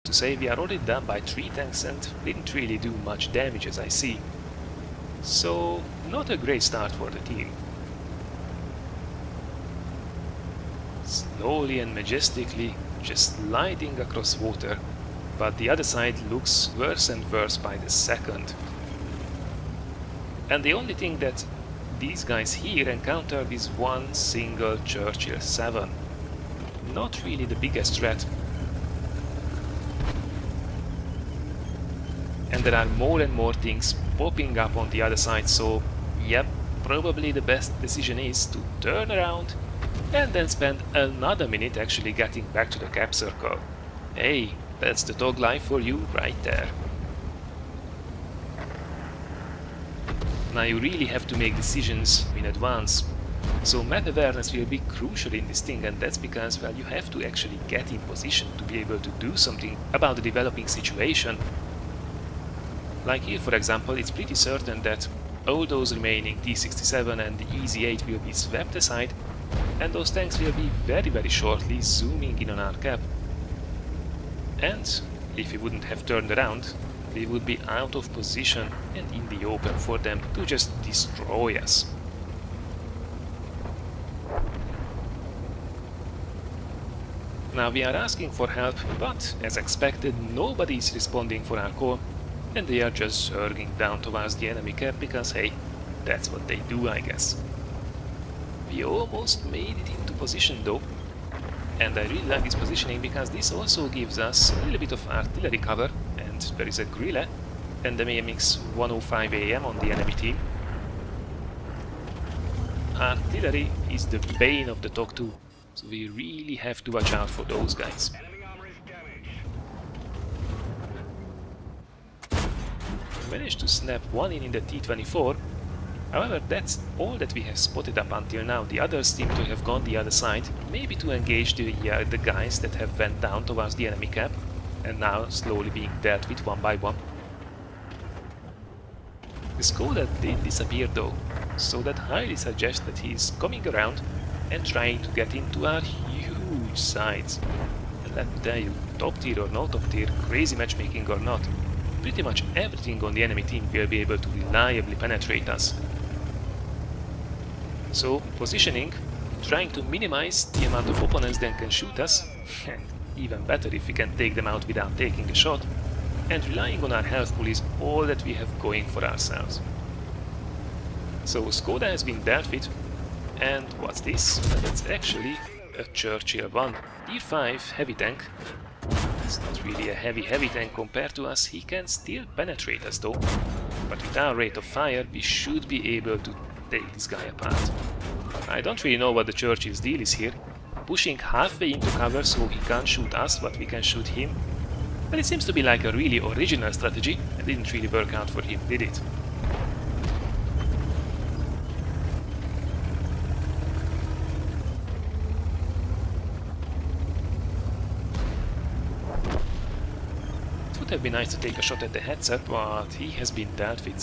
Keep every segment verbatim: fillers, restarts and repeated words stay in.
to say we are already down by three tanks and didn't really do much damage as I see. So, not a great start for the team. Slowly and majestically, just sliding across water, but the other side looks worse and worse by the second. And the only thing that these guys here encountered is one single Churchill seven. Not really the biggest threat. And there are more and more things popping up on the other side, so yep, probably the best decision is to turn around and then spend another minute actually getting back to the cap circle. Hey, that's the dog life for you right there. Now you really have to make decisions in advance. So map awareness will be crucial in this thing, and that's because, well, you have to actually get in position to be able to do something about the developing situation. Like here, for example, it's pretty certain that all those remaining T sixty-seven and the E Z eight will be swept aside, and those tanks will be very very shortly zooming in on our cap. And if we wouldn't have turned around, we would be out of position and in the open for them to just destroy us. Now we are asking for help, but as expected nobody is responding for our call, and they are just surging down towards the enemy cap because hey, that's what they do, I guess. We almost made it into position though, and I really like this positioning because this also gives us a little bit of artillery cover, and there is a Grille and the A M X one oh five A M on the enemy team. Artillery is the bane of the T O C two, so we really have to watch out for those guys. Managed to snap one in in the T twenty-four. However, that's all that we have spotted up until now. The others seem to have gone the other side, maybe to engage the, uh, the guys that have went down towards the enemy cap, and now slowly being dealt with one by one. The Skoda did disappear though, so that highly suggests that he is coming around and trying to get into our huge sides. And let me tell you, top tier or no top tier, crazy matchmaking or not, pretty much everything on the enemy team will be able to reliably penetrate us. So, positioning, trying to minimize the amount of opponents that can shoot us, and even better if we can take them out without taking a shot, and relying on our health pool is all that we have going for ourselves. So Skoda has been dealt with, and what's this? Well, that's actually a Churchill one, tier five heavy tank. It's not really a heavy heavy tank compared to us, he can still penetrate us though, but with our rate of fire we should be able to take this guy apart. I don't really know what the Churchill's deal is here, pushing halfway into cover so he can't shoot us but we can shoot him, but it seems to be like a really original strategy and didn't really work out for him, did it? It would have been nice to take a shot at the headset, but he has been dealt with.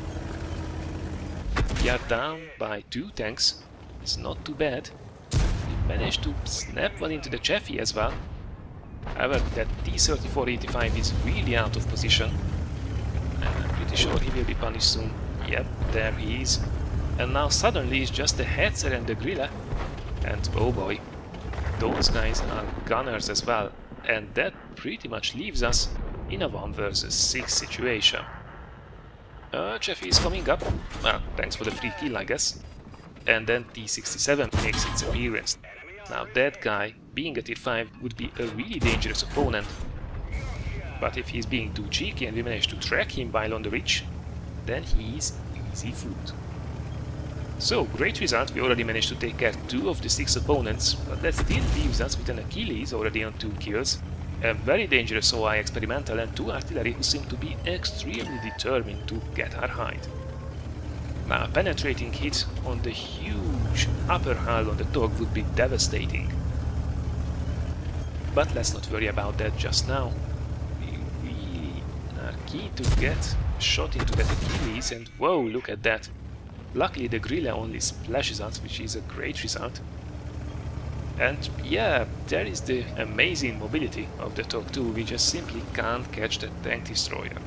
We are down by two tanks, it's not too bad. We managed to snap one into the Chaffee as well. However, that T thirty-four eighty-five is really out of position. And I'm pretty sure he will be punished soon. Yep, there he is. And now suddenly it's just the Hetzer and the Grille. And oh boy, those guys are gunners as well. And that pretty much leaves us in a one versus six situation. Uh, Chaffee is coming up. Well, thanks for the free kill, I guess. And then T sixty-seven makes its appearance. Now that guy, being a tier five, would be a really dangerous opponent. But if he's being too cheeky and we manage to track him while on the ridge, then he's easy food. So, great result, we already managed to take care of two of the six opponents, but that still leaves us with an Achilles already on two kills, a very dangerous O I experimental and two artillery who seem to be extremely determined to get our hide. Now, a penetrating hit on the huge upper hull on the T O G would be devastating. But let's not worry about that just now. We really are keen to get a shot into that Achilles, and whoa, look at that. Luckily the Grille only splashes us, which is a great result. And yeah, there is the amazing mobility of the Tog too, we just simply can't catch the tank destroyer.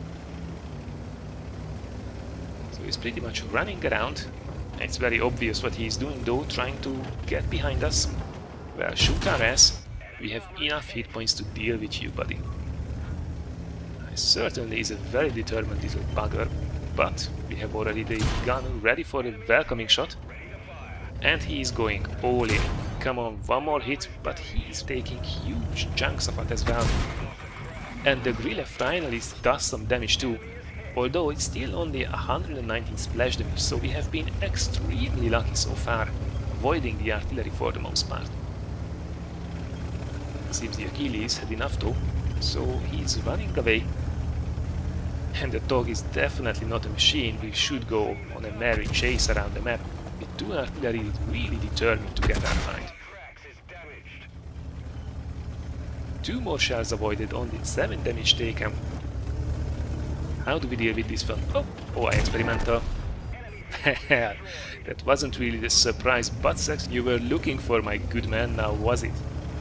So he's pretty much running around. It's very obvious what he's doing though, trying to get behind us. Well, shoot our ass. We have enough hit points to deal with you, buddy. He certainly is a very determined little bugger, but we have already the gun ready for a welcoming shot. And he is going all in. Come on, one more hit, but he is taking huge chunks of it as well. And the Grille finally does some damage too, although it's still only one hundred nineteen splash damage, so we have been extremely lucky so far, avoiding the artillery for the most part. Seems the Achilles had enough though, so he's running away. And the Tog is definitely not a machine. We should go on a merry chase around the map. With two artillery really determined to get our find. Two more shells avoided, only seven damage taken. How do we deal with this one? Oh, oh, experimental. That wasn't really the surprise butt sex you were looking for, my good man, now was it?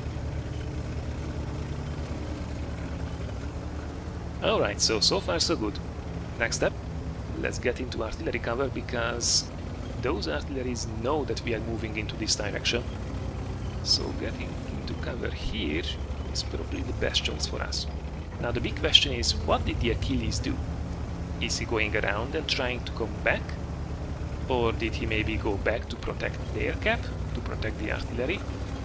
Alright, so, so far so good. Next step, let's get into artillery cover, because those artilleries know that we are moving into this direction. So getting into cover here is probably the best choice for us. Now the big question is, what did the Achilles do? Is he going around and trying to come back? Or did he maybe go back to protect their cap, to protect the artillery?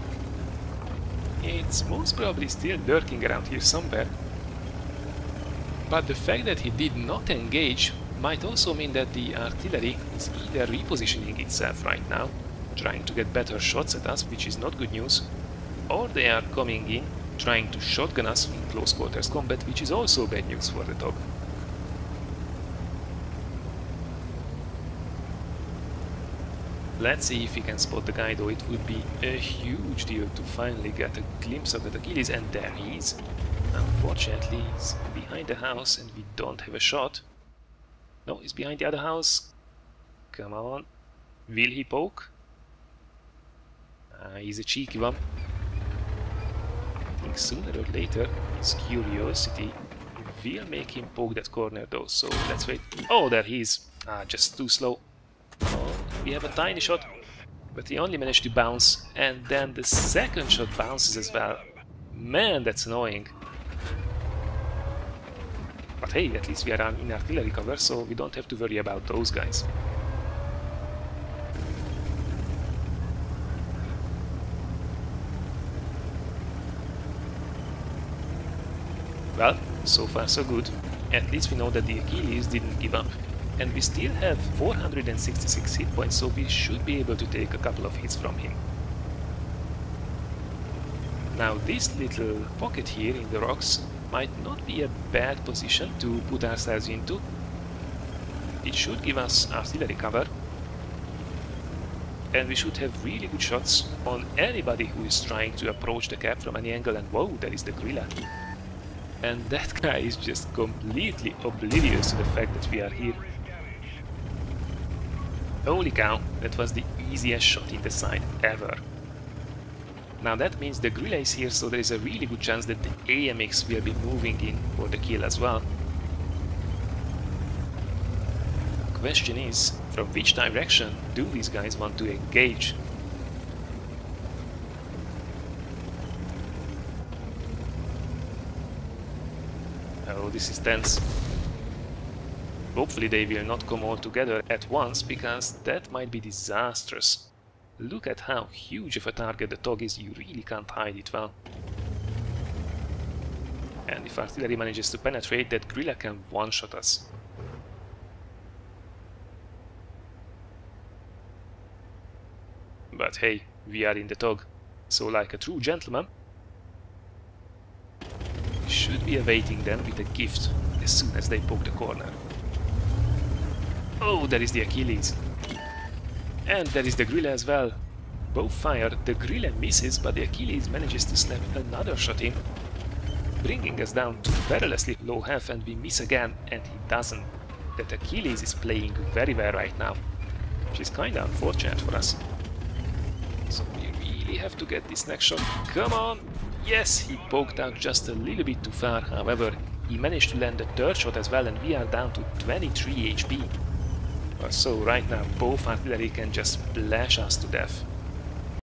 It's most probably still lurking around here somewhere. But the fact that he did not engage might also mean that the artillery is either repositioning itself right now, trying to get better shots at us, which is not good news, or they are coming in, trying to shotgun us in close quarters combat, which is also bad news for the Tog. Let's see if we can spot the guy, though it would be a huge deal to finally get a glimpse of the Achilles, and there he is. Unfortunately, he's behind the house and we don't have a shot. No, he's behind the other house. Come on. Will he poke? Uh, he's a cheeky one. I think sooner or later his curiosity will make him poke that corner though, so let's wait. Oh, there he is. Ah, just too slow. Oh, we have a tiny shot, but he only managed to bounce, and then the second shot bounces as well. Man, that's annoying. But hey, at least we are in artillery cover, so we don't have to worry about those guys. Well, so far so good. At least we know that the Achilles didn't give up. And we still have four hundred sixty-six hit points, so we should be able to take a couple of hits from him. Now this little pocket here in the rocks might not be a bad position to put ourselves into. It should give us artillery cover, and we should have really good shots on anybody who is trying to approach the cap from any angle. And whoa, there is the Grille. And that guy is just completely oblivious to the fact that we are here. Holy cow, that was the easiest shot in the side ever. Now that means the Grille is here, so there is a really good chance that the A M X will be moving in for the kill as well. Question is, from which direction do these guys want to engage? Oh, this is tense. Hopefully they will not come all together at once, because that might be disastrous. Look at how huge of a target the Tog is, you really can't hide it well. And if artillery manages to penetrate, that Grille can one-shot us. But hey, we are in the Tog, so like a true gentleman, we should be awaiting them with a gift as soon as they poke the corner. Oh, there is the Achilles. And there is the Grille as well. Both fire, the Grille misses, but the Achilles manages to snap another shot in, bringing us down to perilously low health, and we miss again, and he doesn't. That Achilles is playing very well right now, which is kinda unfortunate for us. So we really really have to get this next shot. Come on! Yes, he poked out just a little bit too far. However, he managed to land the third shot as well, and we are down to twenty-three H P. So right now, both artillery can just splash us to death.